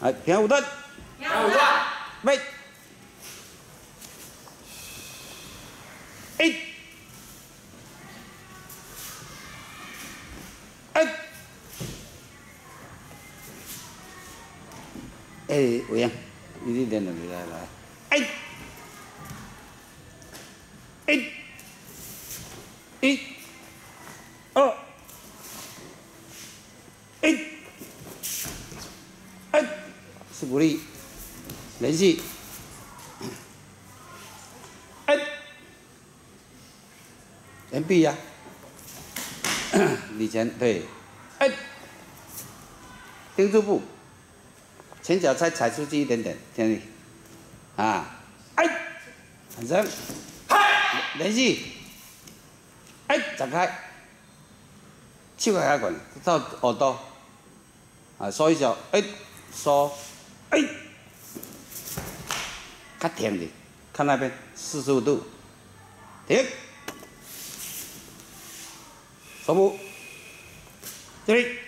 哎，平五段， 平五段， 备，一，二，哎，有影，你练两个来，一，二，是鼓励，连续，连臂呀，以前对，盯住步，前脚踩出去一点点，这样啊，很深，连续，展开，手开滚，到耳朵，啊，缩一小，缩，较挺的，看那边45度，停，手部，这里。